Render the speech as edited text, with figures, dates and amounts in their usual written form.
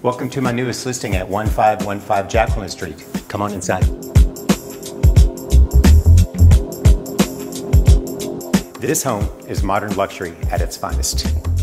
Welcome to my newest listing at 1515 Jacqueline Street. Come on inside. This home is modern luxury at its finest.